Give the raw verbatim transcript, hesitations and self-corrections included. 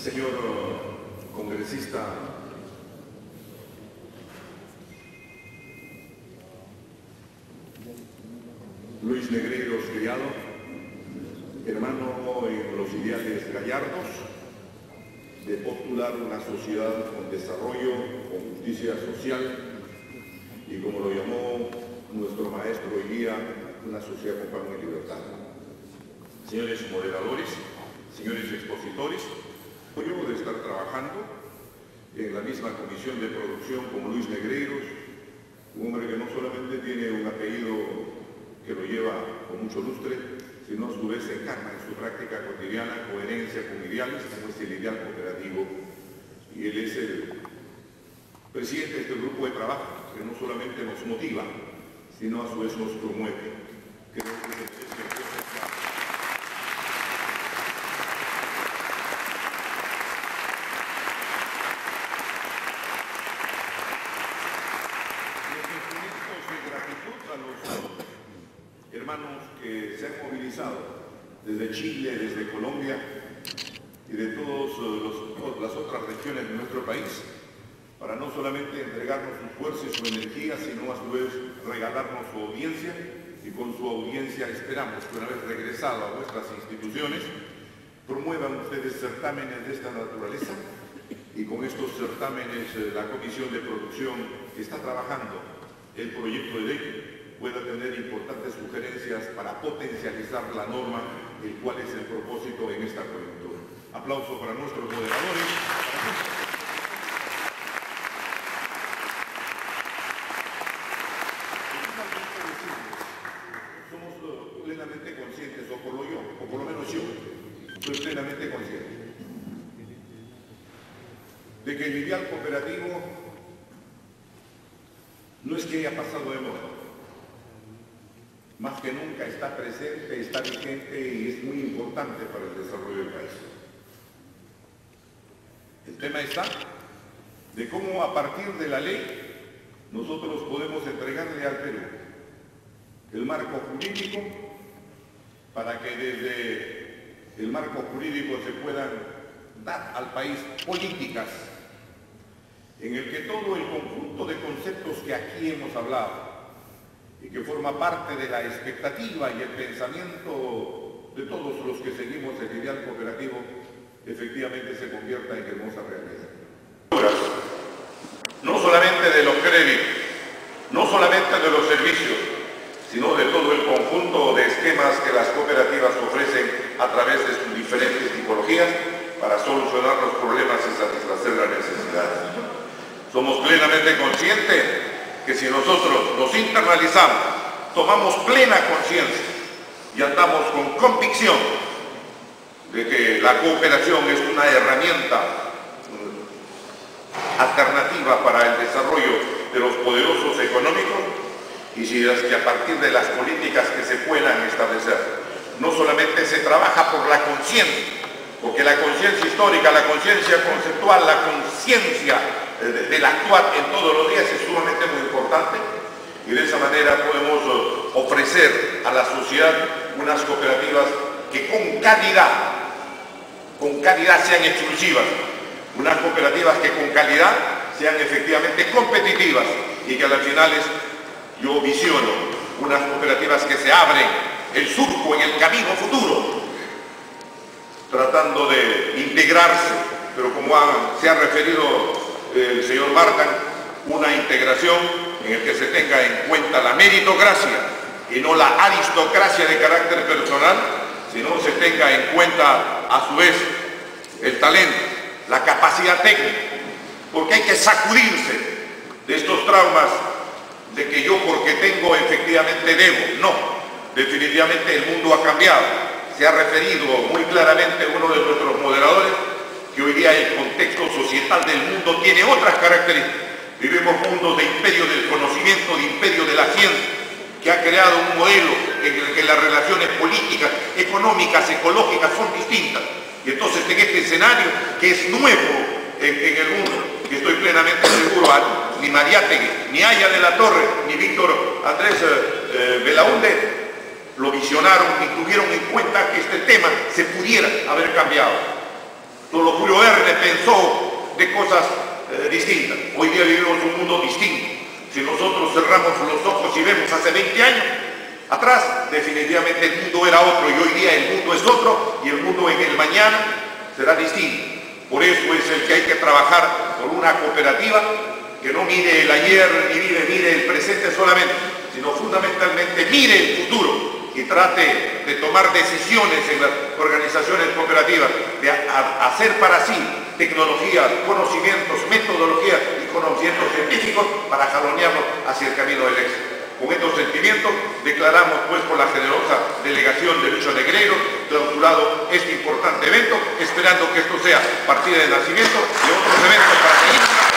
Señor congresista Luis Negreiros Criado, hermano en los ideales gallardos de postular una sociedad con desarrollo, con justicia social y, como lo llamó nuestro maestro y guía, una sociedad con paz y libertad. Señores moderadores, señores expositores, yo de estar trabajando en la misma comisión de producción como Luis Negreiros, un hombre que no solamente tiene un apellido que lo lleva con mucho lustre, sino a su vez se encarna en su práctica cotidiana coherencia con ideales, como es el ideal cooperativo, y él es el presidente de este grupo de trabajo, que no solamente nos motiva, sino a su vez nos promueve. Creo que es hermanos que se han movilizado desde Chile, desde Colombia y de todas las otras regiones de nuestro país para no solamente entregarnos su fuerza y su energía, sino a su vez regalarnos su audiencia, y con su audiencia esperamos que una vez regresado a nuestras instituciones promuevan ustedes certámenes de esta naturaleza, y con estos certámenes la Comisión de Producción que está trabajando el proyecto de ley pueda tener importantes sugerencias para potencializar la norma, el cual es el propósito en esta coyuntura. Aplauso para nuestros moderadores. Somos plenamente conscientes, o por lo yo, o por lo menos yo, soy plenamente consciente de que el ideal cooperativo no es que haya pasado de moda. Más que nunca está presente, está vigente y es muy importante para el desarrollo del país. El tema está de cómo a partir de la ley nosotros podemos entregarle al Perú el marco jurídico para que desde el marco jurídico se puedan dar al país políticas en el que todo el conjunto de conceptos que aquí hemos hablado y que forma parte de la expectativa y el pensamiento de todos los que seguimos el ideal cooperativo, efectivamente se convierta en hermosa realidad. No solamente de los créditos, no solamente de los servicios, sino de todo el conjunto de esquemas que las cooperativas ofrecen a través de sus diferentes tipologías para solucionar los problemas y satisfacer las necesidades. Somos plenamente conscientes que si nosotros nos internalizamos, tomamos plena conciencia y andamos con convicción de que la cooperación es una herramienta alternativa para el desarrollo de los poderosos económicos, y si es que a partir de las políticas que se puedan establecer, no solamente se trabaja por la conciencia, porque la conciencia histórica, la conciencia conceptual, la conciencia del actuar en todos los días es sumamente muy importante, y de esa manera podemos ofrecer a la sociedad unas cooperativas que con calidad, con calidad sean exclusivas, unas cooperativas que con calidad sean efectivamente competitivas y que a las finales yo visiono unas cooperativas que se abren el surco en el camino futuro, tratando de integrarse, pero como ha, se ha referido el señor Martan, una integración en el que se tenga en cuenta la meritocracia y no la aristocracia de carácter personal, sino se tenga en cuenta a su vez el talento, la capacidad técnica, porque hay que sacudirse de estos traumas de que yo porque tengo efectivamente debo. No, definitivamente el mundo ha cambiado. Se ha referido muy claramente uno de nuestros moderadores que hoy día el contexto societal del mundo tiene otras características. Vivimos mundos de imperio del conocimiento, de imperio de la ciencia, que ha creado un modelo en el que las relaciones políticas, económicas, ecológicas son distintas. Y entonces en este escenario que es nuevo en, en el mundo, que estoy plenamente seguro, ni Mariátegui, ni Aya de la Torre, ni Víctor Andrés eh, Belaúnde lo visionaron y tuvieron en cuenta que este tema se pudiera haber cambiado. Solo Julio Verne pensó de cosas eh, distintas. Hoy día vivimos un mundo distinto. Si nosotros cerramos los ojos y vemos hace veinte años atrás, definitivamente el mundo era otro, y hoy día el mundo es otro, y el mundo en el mañana será distinto. Por eso es el que hay que trabajar por una cooperativa que no mire el ayer ni mire, mire el presente solamente, sino fundamentalmente mire el futuro y trate de tomar decisiones en las organizaciones cooperativas, de a, a hacer para sí tecnología, conocimientos, metodología y conocimientos científicos para jalonearnos hacia el camino del éxito. Con estos sentimientos declaramos pues con la generosa delegación de Lucho Negreiro clausurado este importante evento, esperando que esto sea partida de nacimiento de otros eventos para seguir